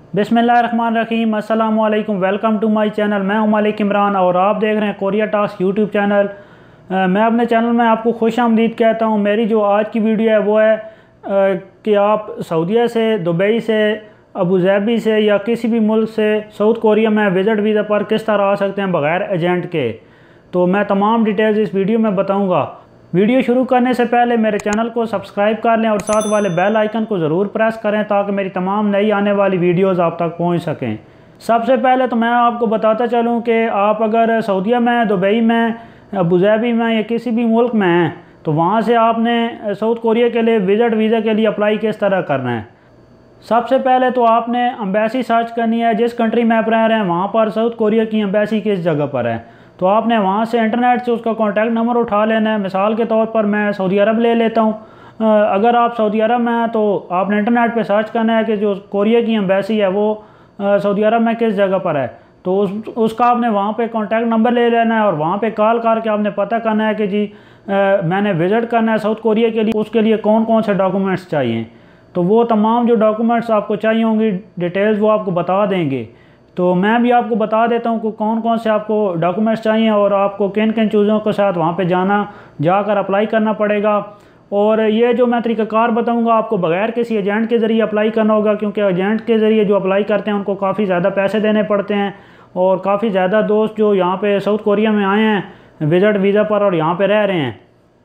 बिस्मिल्लाहिर्रहमानिर्रहीम, अस्सलाम वालेकुम। Welcome to my channel. मैं हूं मालिक इमरान और आप देख रहे हैं कोरिया टास्क यूट्यूब चैनल। मैं अपने चैनल में आपको खुश आमदीद कहता हूं। मेरी जो आज की वीडियो है वो है कि आप सऊदीया से, दुबई से, अबू धाबी से या किसी भी मुल्क से साउथ कोरिया में विज़िट वीज़ा पर किस तरह आ सकते हैं बग़ैर एजेंट के। तो मैं तमाम डिटेल्स इस वीडियो में बताऊँगा। वीडियो शुरू करने से पहले मेरे चैनल को सब्सक्राइब कर लें और साथ वाले बेल आइकन को ज़रूर प्रेस करें ताकि मेरी तमाम नई आने वाली वीडियोस आप तक पहुंच सकें। सबसे पहले तो मैं आपको बताता चलूं कि आप अगर सऊदीया में, दुबई में, अबू धाबी में या किसी भी मुल्क में हैं तो वहां से आपने साउथ कोरिया के लिए विज़िट वीज़ा के लिए अप्लाई किस तरह करना है। सबसे पहले तो आपने एम्बेसी सर्च करनी है। जिस कंट्री में आप रह रहे हैं वहाँ पर साउथ कोरिया की एम्बेसी किस जगह पर है, तो आपने वहाँ से इंटरनेट से उसका कॉन्टैक्ट नंबर उठा लेना है। मिसाल के तौर पर मैं सऊदी अरब ले लेता हूँ। अगर आप सऊदी अरब में हैं तो आपने इंटरनेट पे सर्च करना है कि जो कोरिया की एम्बेसी है वो सऊदी अरब में किस जगह पर है। तो उसका आपने वहाँ पे कॉन्टैक्ट नंबर ले लेना है और वहाँ पे कॉल करके आपने पता करना है कि जी मैंने विज़िट करना है साउथ कोरिया के लिए, उसके लिए कौन कौन से डॉक्यूमेंट्स चाहिए। तो वो तमाम जो डॉक्यूमेंट्स आपको चाहिए होंगी डिटेल्स वो आपको बता देंगे। तो मैं भी आपको बता देता हूँ कि कौन कौन से आपको डॉक्यूमेंट्स चाहिए और आपको किन किन चीज़ों के साथ वहाँ पे जाकर अप्लाई करना पड़ेगा। और ये जो मैं तरीक़ाकार बताऊँगा आपको बग़ैर किसी एजेंट के ज़रिए अप्लाई करना होगा, क्योंकि एजेंट के ज़रिए जो अप्लाई करते हैं उनको काफ़ी ज़्यादा पैसे देने पड़ते हैं। और काफ़ी ज़्यादा दोस्त जो यहाँ पे साउथ कोरिया में आए हैं विज़िट वीज़ा पर और यहाँ पे रह रहे हैं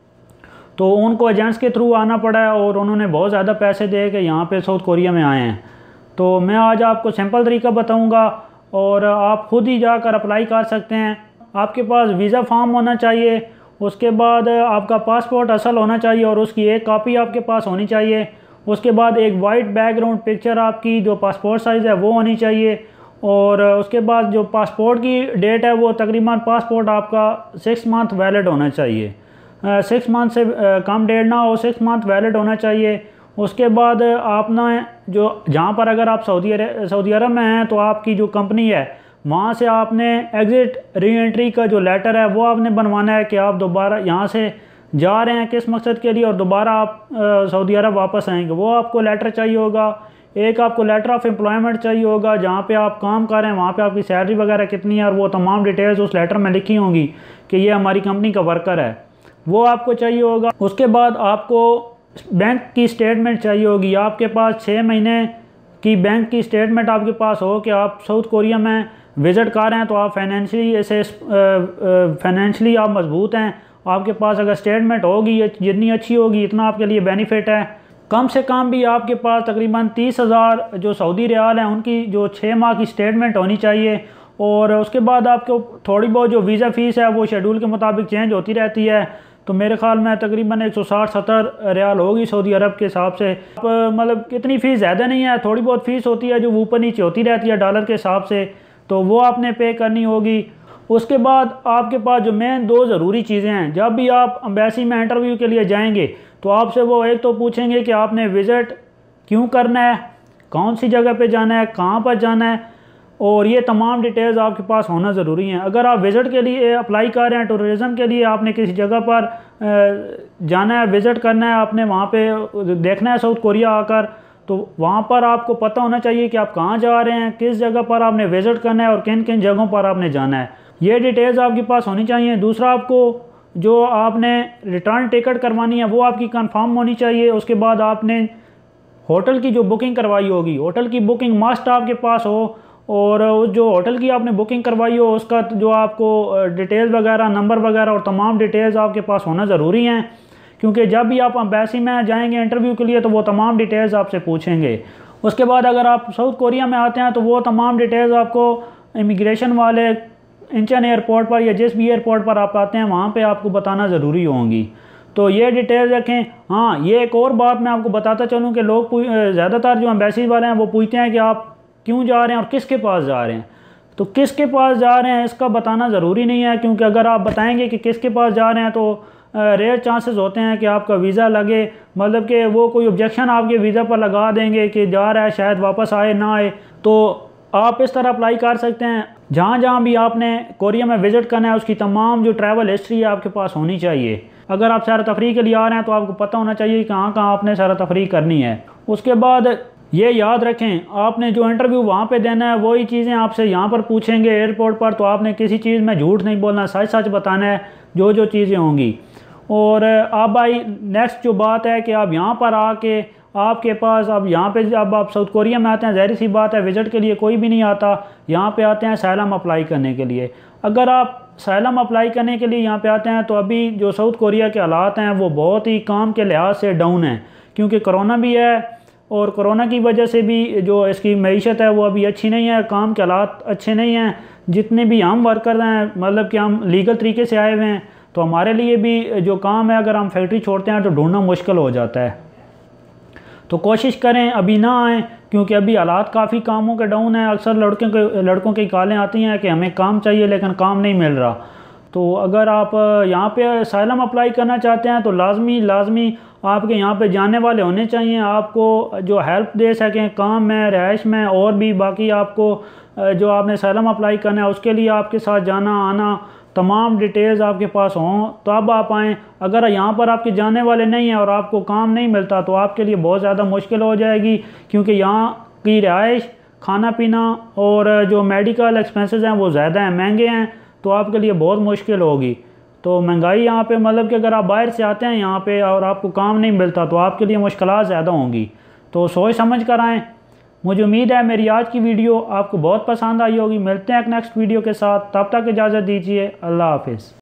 तो उनको एजेंट्स के थ्रू आना पड़ा है और उन्होंने बहुत ज़्यादा पैसे दे के यहाँ पे साउथ कोरिया में आए हैं। तो मैं आज आपको सिंपल तरीका बताऊंगा और आप खुद ही जाकर अप्लाई कर सकते हैं। आपके पास वीज़ा फॉर्म होना चाहिए, उसके बाद आपका पासपोर्ट असल होना चाहिए और उसकी एक कॉपी आपके पास होनी चाहिए। उसके बाद एक वाइट बैकग्राउंड पिक्चर आपकी जो पासपोर्ट साइज़ है वो होनी चाहिए। और उसके बाद जो पासपोर्ट की डेट है वो तकरीबन पासपोर्ट आपका 6 मंथ वैलिड होना चाहिए। 6 मंथ से कम डेट ना हो, 6 मंथ वैलिड होना चाहिए। उसके बाद आपने जो जहाँ पर अगर आप सऊदी अरब में हैं तो आपकी जो कंपनी है वहाँ से आपने एग्ज़िट री एंट्री का जो लेटर है वो आपने बनवाना है कि आप दोबारा यहाँ से जा रहे हैं किस मकसद के लिए और दोबारा आप सऊदी अरब वापस आएंगे। वो आपको लेटर चाहिए होगा। एक आपको लेटर ऑफ एम्प्लॉयमेंट चाहिए होगा, जहाँ पे आप काम कर रहे हैं वहाँ पे आपकी सैलरी वगैरह कितनी है और वो तमाम डिटेल्स उस लेटर में लिखी होंगी कि ये हमारी कंपनी का वर्कर है, वो आपको चाहिए होगा। उसके बाद आपको बैंक की स्टेटमेंट चाहिए होगी। आपके पास 6 महीने की बैंक की स्टेटमेंट आपके पास हो कि आप साउथ कोरिया में विज़िट कर रहे हैं तो आप फाइनेंशियली आप मजबूत हैं। आपके पास अगर स्टेटमेंट होगी जितनी अच्छी होगी इतना आपके लिए बेनिफिट है। कम से कम भी आपके पास तकरीबन 30,000 जो सऊदी रियाल हैं उनकी जो 6 माह की स्टेटमेंट होनी चाहिए। और उसके बाद आपको थोड़ी बहुत जो वीज़ा फ़ीस है वो शेड्यूल के मुताबिक चेंज होती रहती है। तो मेरे ख़्याल में तकरीबन 160-70 रियाल होगी सऊदी अरब के हिसाब से। मतलब कितनी फ़ीस ज़्यादा नहीं है, थोड़ी बहुत फ़ीस होती है जो ऊपर नीचे होती रहती है डॉलर के हिसाब से, तो वो आपने पे करनी होगी। उसके बाद आपके पास जो मेन 2 ज़रूरी चीज़ें हैं, जब भी आप एम्बेसी में इंटरव्यू के लिए जाएंगे तो आपसे वो एक तो पूछेंगे कि आपने विज़िट क्यों करना है, कौन सी जगह पर जाना है, कहाँ पर जाना है, और ये तमाम डिटेल्स आपके पास होना ज़रूरी हैं। अगर आप विज़िट के लिए अप्लाई कर रहे हैं, टूरिज़म के लिए आपने किसी जगह पर जाना है, विज़िट करना है, आपने वहाँ पे देखना है साउथ कोरिया आकर, तो वहाँ पर आपको पता होना चाहिए कि आप कहाँ जा रहे हैं, किस जगह पर आपने विज़िट करना है और किन किन जगहों पर आपने जाना है। ये डिटेल्स आपके पास होनी चाहिए। दूसरा, आपको जो आपने रिटर्न टिकट करवानी है वो आपकी कन्फर्म होनी चाहिए। उसके बाद आपने होटल की जो बुकिंग करवाई होगी, होटल की बुकिंग मस्ट आपके पास हो और उस जो होटल की आपने बुकिंग करवाई हो उसका जो आपको डिटेल्स वगैरह, नंबर वगैरह और तमाम डिटेल्स आपके पास होना ज़रूरी हैं, क्योंकि जब भी आप एम्बेसी में जाएंगे इंटरव्यू के लिए तो वो तमाम डिटेल्स आपसे पूछेंगे। उसके बाद अगर आप साउथ कोरिया में आते हैं तो वो तमाम डिटेल्स आपको इमिग्रेशन वाले इंचन एयरपोर्ट पर या जिस भी एयरपोर्ट पर आप आते हैं वहाँ पर आपको बताना ज़रूरी होंगी। तो ये डिटेल्स रखें। हाँ, ये एक और बात मैं आपको बताता चलूँ कि लोग ज़्यादातर जो एम्बेसी वाले हैं वो पूछते हैं कि आप क्यों जा रहे हैं और किसके पास जा रहे हैं। तो किसके पास जा रहे हैं इसका बताना ज़रूरी नहीं है, क्योंकि अगर आप बताएंगे कि किसके पास जा रहे हैं तो रेयर चांसेस होते हैं कि आपका वीज़ा लगे, मतलब कि वो कोई ऑब्जेक्शन आपके वीज़ा पर लगा देंगे कि जा रहा है शायद वापस आए ना आए। तो आप इस तरह अप्लाई कर सकते हैं। जहाँ जहाँ भी आपने कोरिया में विज़िट करना है उसकी तमाम जो ट्रैवल हिस्ट्री है आपके पास होनी चाहिए। अगर आप सैर तफरीह के लिए आ रहे हैं तो आपको पता होना चाहिए कहाँ कहाँ आपने सैर तफरीह करनी है। उसके बाद ये याद रखें, आपने जो इंटरव्यू वहाँ पे देना है वही चीज़ें आपसे यहाँ पर पूछेंगे एयरपोर्ट पर, तो आपने किसी चीज़ में झूठ नहीं बोलना, सच सच बताना है जो जो चीज़ें होंगी। और अब भाई नेक्स्ट जो बात है कि आप यहाँ पर आके आपके पास अब यहाँ पे अब आप साउथ कोरिया में आते हैं, ज़ाहिर सी बात है विज़िट के लिए कोई भी नहीं आता, यहाँ पे आते हैं असylum अप्लाई करने के लिए। अगर आप असylum अप्लाई करने के लिए यहाँ पे आते हैं तो अभी जो साउथ कोरिया के हालात हैं वो बहुत ही काम के लिहाज से डाउन हैं, क्योंकि कोरोना भी है और कोरोना की वजह से भी जो इसकी मईशत है वो अभी अच्छी नहीं है, काम के हालात अच्छे नहीं हैं। जितने भी हम वर्कर हैं, मतलब कि हम लीगल तरीके से आए हुए हैं, तो हमारे लिए भी जो काम है अगर हम फैक्ट्री छोड़ते हैं तो ढूंढना मुश्किल हो जाता है। तो कोशिश करें अभी ना आएँ, क्योंकि अभी हालात काफ़ी कामों के डाउन है। अक्सर लड़कों की कॉलें आती हैं कि हमें काम चाहिए लेकिन काम नहीं मिल रहा। तो अगर आप यहाँ पे असylum अप्लाई करना चाहते हैं तो लाजमी आपके यहाँ पे जाने वाले होने चाहिए, आपको जो हेल्प दे सकें काम में, रहाइश में, और भी बाकी आपको जो आपने असylum अप्लाई करना है उसके लिए आपके साथ जाना आना तमाम डिटेल्स आपके पास हों तब आप आएँ। अगर यहाँ पर आपके जाने वाले नहीं हैं और आपको काम नहीं मिलता तो आपके लिए बहुत ज़्यादा मुश्किल हो जाएगी, क्योंकि यहाँ की रहाइश, खाना पीना और जो मेडिकल एक्सपेंसेस हैं वो ज़्यादा हैं, महंगे हैं, तो आपके लिए बहुत मुश्किल होगी। तो महंगाई यहाँ पे, मतलब कि अगर आप बाहर से आते हैं यहाँ पे और आपको काम नहीं मिलता तो आपके लिए मुश्किलात ज़्यादा होंगी। तो सोच समझ कर आएँ। मुझे उम्मीद है मेरी आज की वीडियो आपको बहुत पसंद आई होगी। मिलते हैं एक नेक्स्ट वीडियो के साथ, तब तक इजाज़त दीजिए। अल्लाह हाफिज़।